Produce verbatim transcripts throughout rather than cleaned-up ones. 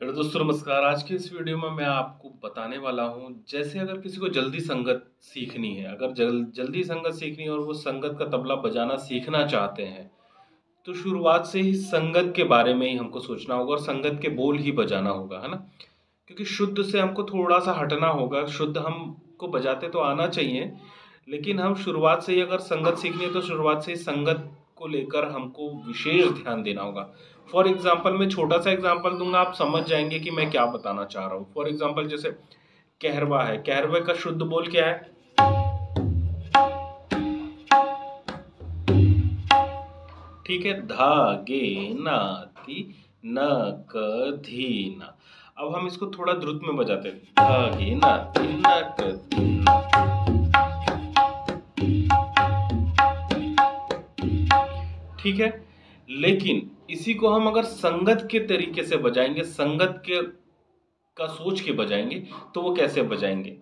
Hello दोस्तों, नमस्कार। आज के इस वीडियो में मैं आपको बताने वाला हूँ, जैसे अगर किसी को जल्दी संगत सीखनी है, अगर जल, जल्दी संगत सीखनी है और वो संगत का तबला बजाना सीखना चाहते हैं, तो शुरुआत से ही संगत के बारे में ही हमको सोचना होगा और संगत के बोल ही बजाना होगा, है ना। क्योंकि शुद्ध से हमको थोड़ा सा हटना होगा। शुद्ध हमको बजाते तो आना चाहिए, लेकिन हम शुरुआत से ही अगर संगत सीखनी है तो शुरुआत से ही संगत को लेकर हमको विशेष ध्यान देना होगा। फॉर एग्जाम्पल मैं छोटा सा एग्जाम्पल दूंगा, आप समझ जाएंगे कि मैं क्या बताना चाह रहा हूँ। फॉर एग्जाम्पल जैसे कहरवा है, कहरवे का शुद्ध बोल क्या है? ठीक है, धागे नाती न क धी ना। अब हम इसको थोड़ा द्रुत में बजाते हैं, धागे नाती न क धी ना। ठीक है, लेकिन इसी को हम अगर संगत के तरीके से बजाएंगे, संगत के का सोच के बजाएंगे, तो वो कैसे बजाएंगे?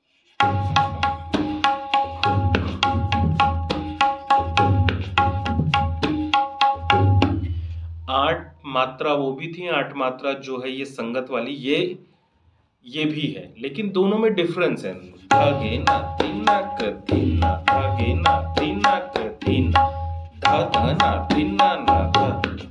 आठ मात्रा वो भी थी, आठ मात्रा जो है ये संगत वाली, ये ये भी है, लेकिन दोनों में डिफरेंस है। धागे ना तीना क तीना, धागे ना तीना क तीना, धा धा ना तीना ना धा।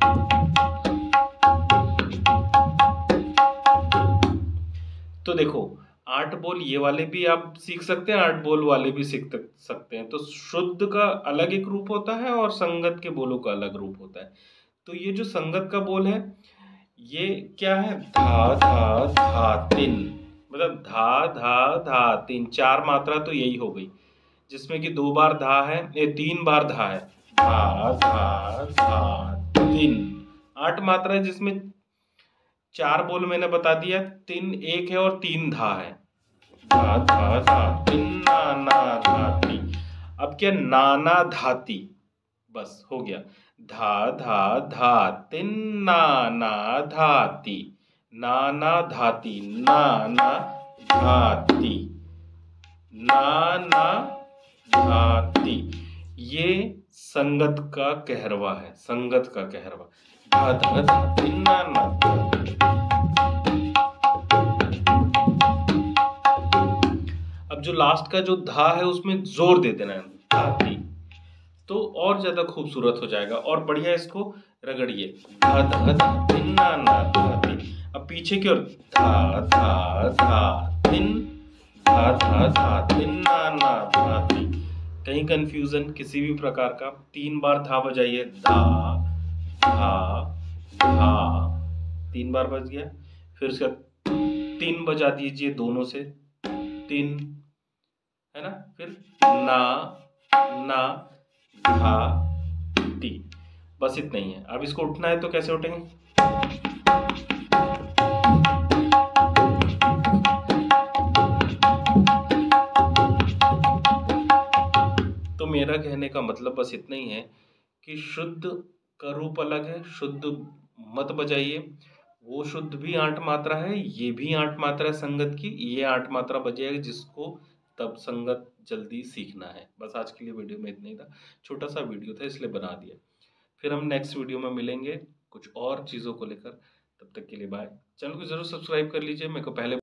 तो देखो, आठ बोल ये वाले भी आप सीख सकते हैं, आठ बोल वाले भी सीख सकते हैं। तो शुद्ध का अलग एक रूप होता है और संगत के बोलों का अलग रूप होता है। तो ये जो संगत का बोल है, ये क्या है? धा धा धा तीन, मतलब धा धा धा तीन, चार मात्रा तो यही हो गई, जिसमें कि दो बार धा है, ये तीन बार धा है, धा धा धा तीन। आठ मात्रा है जिसमें चार बोल मैंने बता दिया, तीन एक है और तीन धा है, धा धा धा तीन नाना धाती। अब क्या? नाना धाती, बस हो गया। धा धा धा तीन नाना धाती, नाना धाती, नाना धाती, नाना धाती। ये संगत का कहरवा है, संगत का कहरवा। धा धा धा तीन नाना धाती। अब जो लास्ट का जो धा है उसमें जोर दे देना है, धाती, तो और ज्यादा खूबसूरत हो जाएगा और बढ़िया। इसको रगड़िए, धा धा धा तीन नाना धाती। अब पीछे की ओर, धा धा धा तीन, धा धा धा तीन नाना धाती। कहीं कंफ्यूजन किसी भी प्रकार का, तीन बार धा बजाइए, धा धा धा, तीन बार बज गया। फिर उसका तीन बजा दीजिए दोनों से, तीन, है ना। फिर ना ना धा ती, बस इतना ही है। अब इसको उठना है तो कैसे उठेंगे? तो मेरा कहने का मतलब बस इतना ही है कि शुद्ध का रूप अलग है, शुद्ध मत बजाइए। वो शुद्ध भी आठ मात्रा है, ये भी आठ मात्रा है संगत की, ये आठ मात्रा बजाएगा जिसको तब संगत जल्दी सीखना है। बस आज के लिए वीडियो में इतना ही था, छोटा सा वीडियो था इसलिए बना दिया। फिर हम नेक्स्ट वीडियो में मिलेंगे कुछ और चीज़ों को लेकर। तब तक के लिए बाय। चैनल को जरूर सब्सक्राइब कर लीजिए। मेरे को पहले